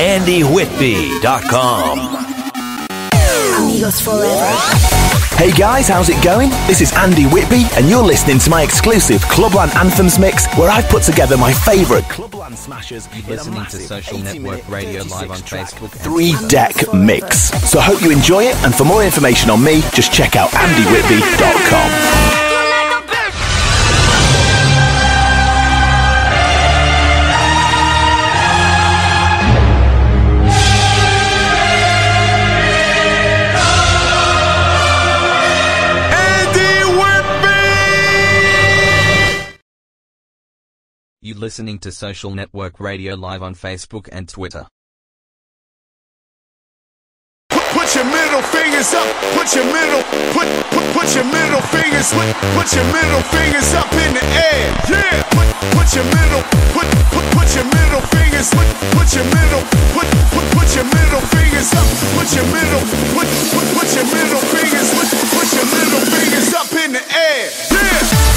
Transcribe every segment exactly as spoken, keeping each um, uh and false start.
andy whitby dot com. Amigos forever. Hey guys, how's it going? This is Andy Whitby, and you're listening to my exclusive Clubland Anthems mix, where I've put together my favourite Clubland smashers. You're listening to Social Network Radio live on Facebook. Three-deck mix. So I hope you enjoy it, and for more information on me, just check out andy whitby dot com. You listening to Social Network Radio live on Facebook and Twitter. Put, put your middle fingers up. Put your middle. Put put put your middle fingers. Put put your middle fingers up in the air. Yeah. Put put your middle. Put put put your middle fingers. Put put your middle. Put put put your middle fingers up. Put your middle. Put put put your middle fingers. Put put your middle fingers up in the air. Yeah.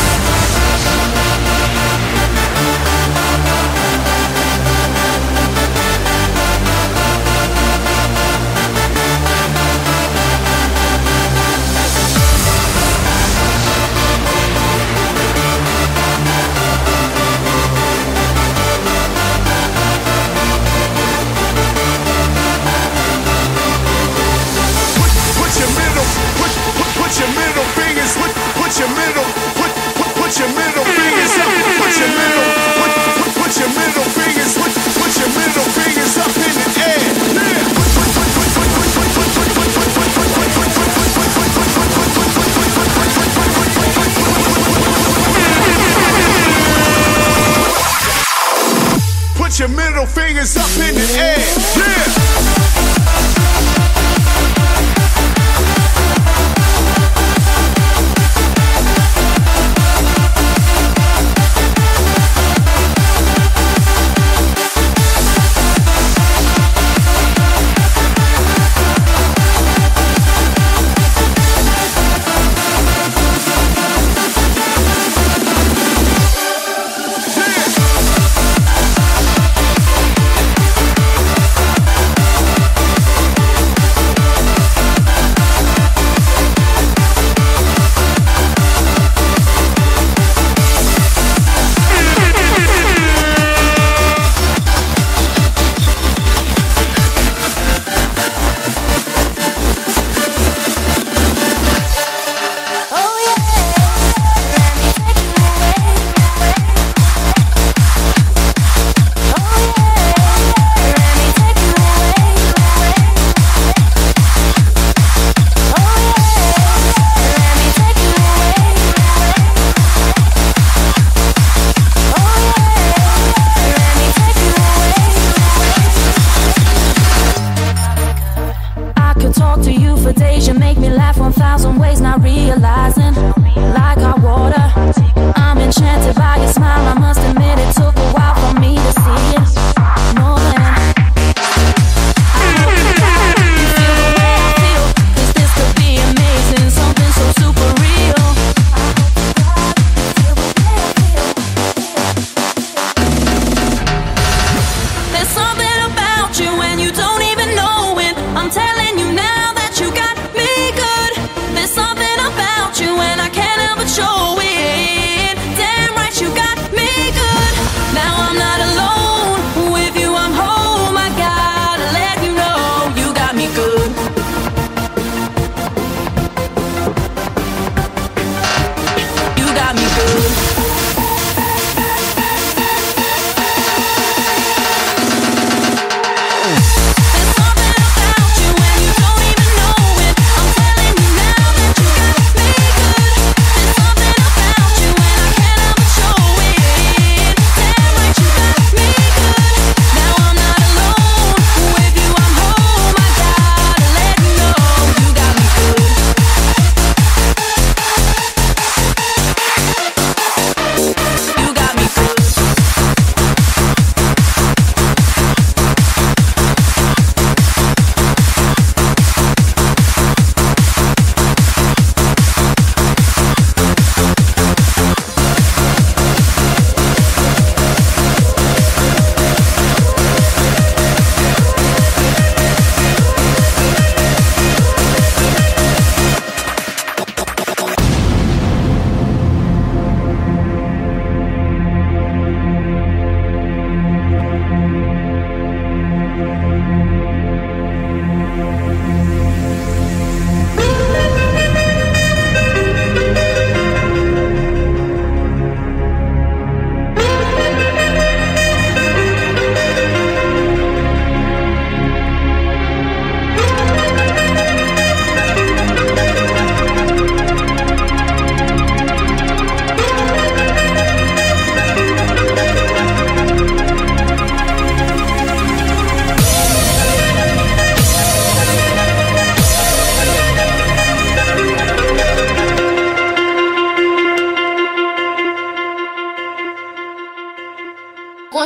Put your middle fingers, put, put your middle, put, put, put your middle fingers up, put your middle, put, put, put your middle fingers, put, put your middle fingers up in the air. Yeah. Put your middle fingers up in the air. Yeah.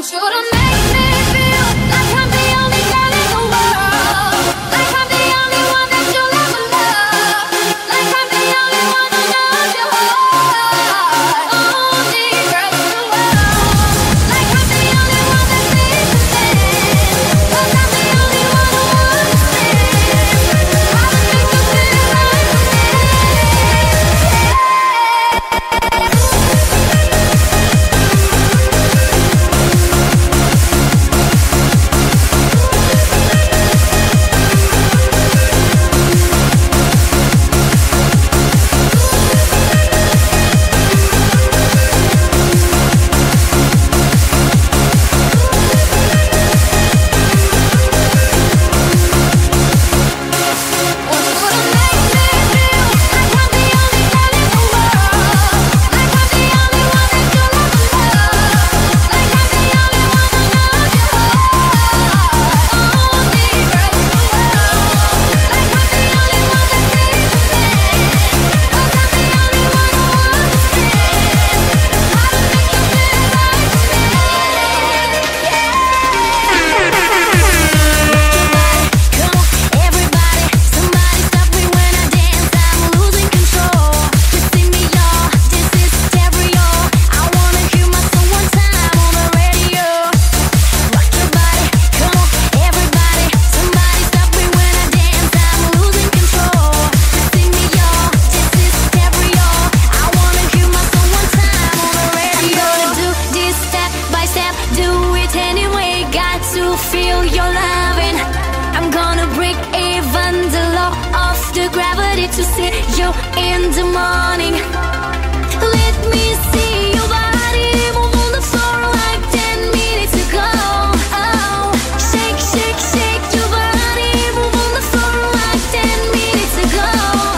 to see you in the morning. Let me see your body move on the floor like ten minutes ago. Oh, shake, shake, shake your body, move on the floor like ten minutes ago.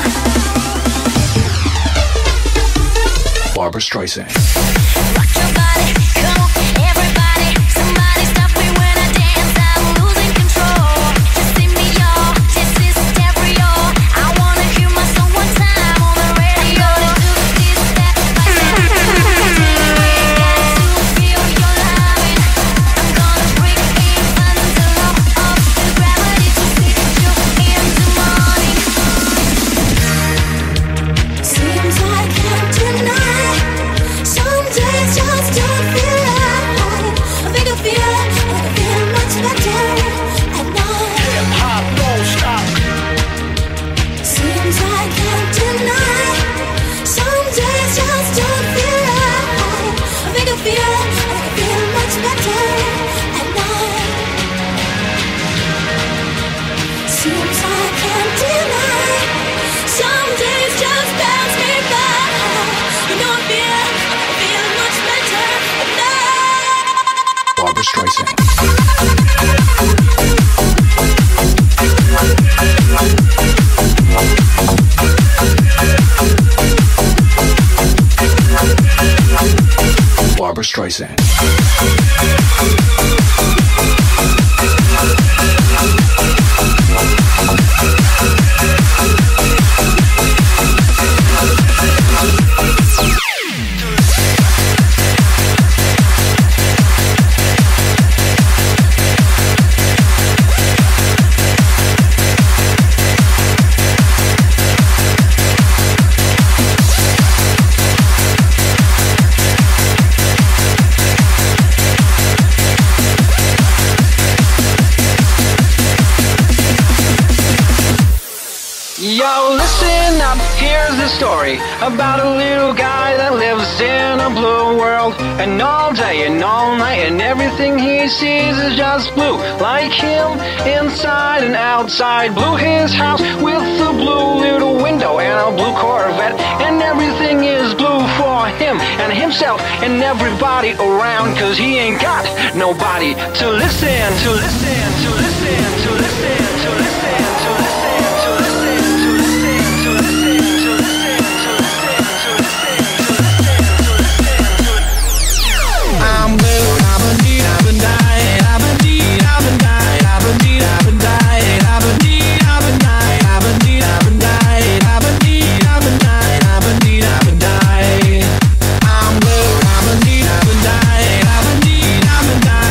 Barbra Streisand. Rock your body, come on, everybody. Somebody stop me when I dance, I'm losing control. You see me, y'all, this is stereo. I wanna hear my song one time on the radio. I'm gonna do this step by step. We got to feel your loving. I'm gonna break even the law of the gravity to see you in the morning. Seems I can't deny. Some days just don't feel right. I think I feel, I think I feel much better at night. Hip hop don't stop. Seems I can't deny. Some days just don't feel right. I think I feel, I think I feel much better at night. Seems I can't deny. Some days just pass me by. You know I feel, I feel much better at night. Barbra Streisand. Barbra Streisand. Yo, listen up, here's the story about a little guy that lives in a blue world. And all day and all night and everything he sees is just blue. Like him, inside and outside. Blue his house with a blue little window and a blue Corvette. And everything is blue for him and himself and everybody around. Cause he ain't got nobody to listen, to listen, to listen, to listen, to listen, to listen. I'm blue, I've been deed, I've been dying, I've been deed, I've been dying, I've been deed, I've been dying, I've been deed, I've been dying, I've been deed, I've been dying, I've been deed, I've been dying, I've been deed, I've been dying. I'm blue, I've been deed, I've been dying, I've been deed, I've been dying.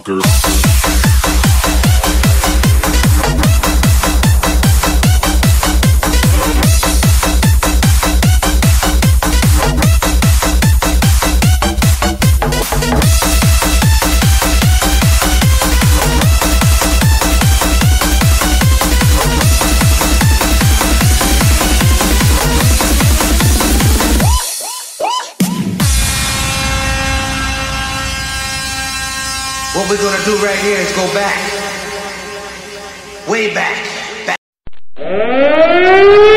motherfucker. What we're gonna do right here is go back, way back, back.